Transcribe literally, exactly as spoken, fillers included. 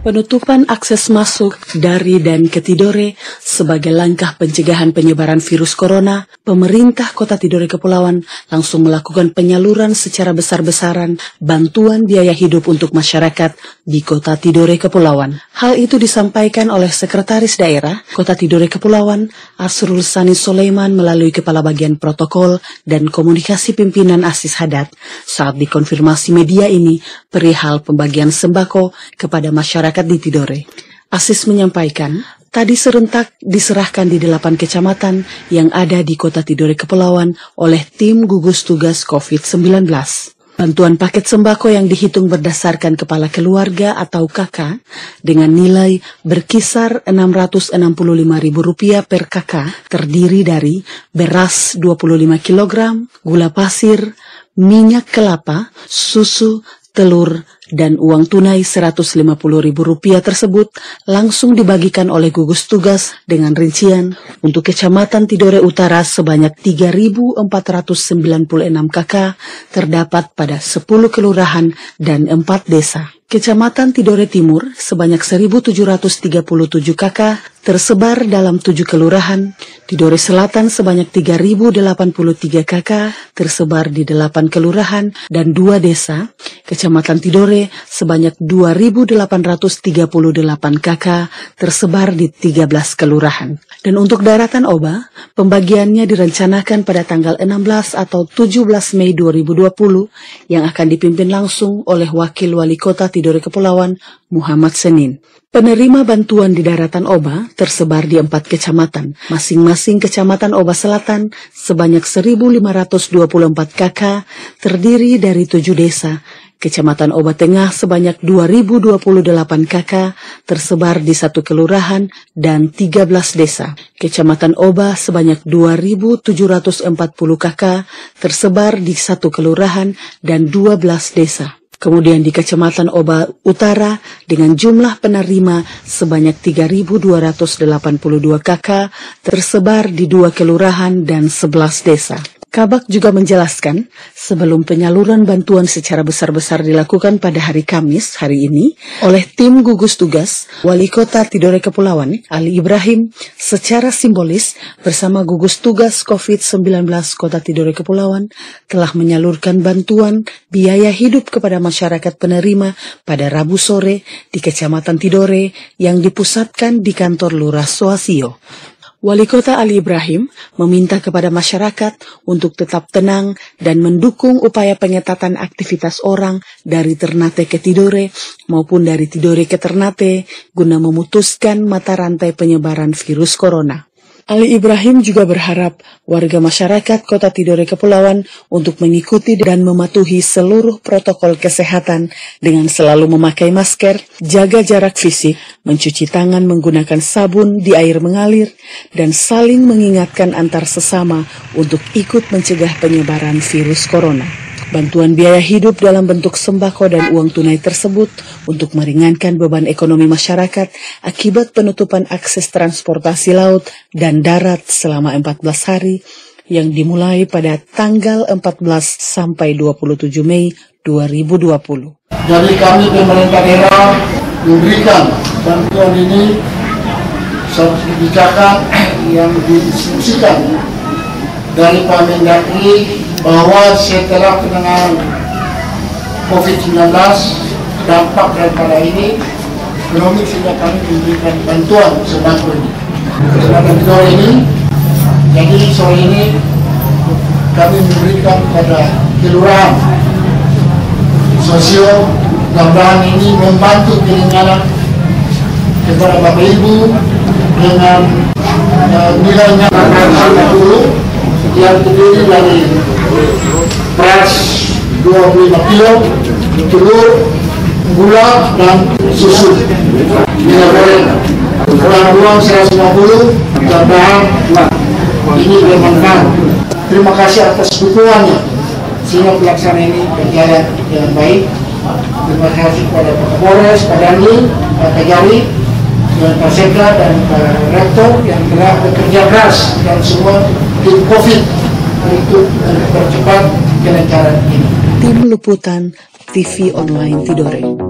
Penutupan akses masuk dari dan ke Tidore sebagai langkah pencegahan penyebaran virus corona, pemerintah Kota Tidore Kepulauan langsung melakukan penyaluran secara besar-besaran bantuan biaya hidup untuk masyarakat di Kota Tidore Kepulauan. Hal itu disampaikan oleh Sekretaris Daerah Kota Tidore Kepulauan, Asrul Sani Sulaiman melalui Kepala Bagian Protokol dan Komunikasi Pimpinan Asis Hadat saat dikonfirmasi media ini perihal pembagian sembako kepada masyarakat di Tidore. Asis menyampaikan, tadi serentak diserahkan di delapan kecamatan yang ada di Kota Tidore Kepulauan oleh tim gugus tugas covid sembilan belas. Bantuan paket sembako yang dihitung berdasarkan kepala keluarga atau K K dengan nilai berkisar enam ratus enam puluh lima ribu rupiah per K K terdiri dari beras dua puluh lima kilogram, gula pasir, minyak kelapa, susu, telur, dan uang tunai seratus lima puluh ribu rupiah tersebut langsung dibagikan oleh gugus tugas dengan rincian untuk Kecamatan Tidore Utara sebanyak tiga ribu empat ratus sembilan puluh enam K K terdapat pada sepuluh kelurahan dan empat desa. Kecamatan Tidore Timur sebanyak seribu tujuh ratus tiga puluh tujuh K K tersebar dalam tujuh kelurahan, Tidore Selatan sebanyak tiga ribu delapan puluh tiga K K tersebar di delapan kelurahan dan dua desa, Kecamatan Tidore sebanyak dua ribu delapan ratus tiga puluh delapan K K tersebar di tiga belas kelurahan. Dan untuk daratan Oba, pembagiannya direncanakan pada tanggal enam belas atau tujuh belas Mei dua ribu dua puluh yang akan dipimpin langsung oleh Wakil Wali Kota Tidore Kepulauan, Muhammad Senin. Penerima bantuan di daratan Oba tersebar di empat kecamatan, masing-masing Kecamatan Oba Selatan sebanyak seribu lima ratus dua puluh empat K K terdiri dari tujuh desa, Kecamatan Oba Tengah sebanyak dua ribu dua puluh delapan K K tersebar di satu kelurahan dan tiga belas desa, Kecamatan Oba sebanyak dua ribu tujuh ratus empat puluh K K tersebar di satu kelurahan dan dua belas desa. Kemudian di Kecamatan Oba Utara dengan jumlah penerima sebanyak tiga ribu dua ratus delapan puluh dua K K tersebar di dua kelurahan dan sebelas desa. Kabak juga menjelaskan, sebelum penyaluran bantuan secara besar-besar dilakukan pada hari Kamis hari ini oleh tim gugus tugas Wali Kota Tidore Kepulauan, Ali Ibrahim, secara simbolis bersama gugus tugas covid sembilan belas Kota Tidore Kepulauan telah menyalurkan bantuan biaya hidup kepada masyarakat penerima pada Rabu sore di Kecamatan Tidore yang dipusatkan di kantor Lurah Soasio. Wali Kota Ali Ibrahim meminta kepada masyarakat untuk tetap tenang dan mendukung upaya pengetatan aktivitas orang dari Ternate ke Tidore maupun dari Tidore ke Ternate guna memutuskan mata rantai penyebaran virus corona. Ali Ibrahim juga berharap warga masyarakat Kota Tidore Kepulauan untuk mengikuti dan mematuhi seluruh protokol kesehatan dengan selalu memakai masker, jaga jarak fisik, mencuci tangan menggunakan sabun di air mengalir, dan saling mengingatkan antar sesama untuk ikut mencegah penyebaran virus corona. Bantuan biaya hidup dalam bentuk sembako dan uang tunai tersebut untuk meringankan beban ekonomi masyarakat akibat penutupan akses transportasi laut dan darat selama empat belas hari yang dimulai pada tanggal empat belas sampai dua puluh tujuh Mei dua ribu dua puluh. Jadi kami pemerintah daerah memberikan bantuan ini suatu kebijakan yang diinstruksikan dari Pak Mendagri bahwa setelah penanganan covid sembilan belas dampak daripada ini ekonomi sudah kami memberikan bantuan sembako ini. Sedangkan sore ini, jadi sore ini kami memberikan kepada kelurahan sosio tambahan ini membantu keringanan kepada Bapak Ibu dengan uh, nilainya lima puluh yang terdiri dari beras dua puluh lima kilo, telur, gula, dan susu. Minyak goreng, uang seratus lima puluh, tambahan ini bermanfaat. Terima kasih atas dukungannya sehingga pelaksanaan ini berjalan dengan baik. Terima kasih kepada Pak Kapolres, Pak Danli, Pak Kajari, dan Pak Sekda dan Pak Rektor yang telah bekerja keras dan semua tim COVID untuk mempercepat kelancaran ini. Tim Liputan T V Online Tidore.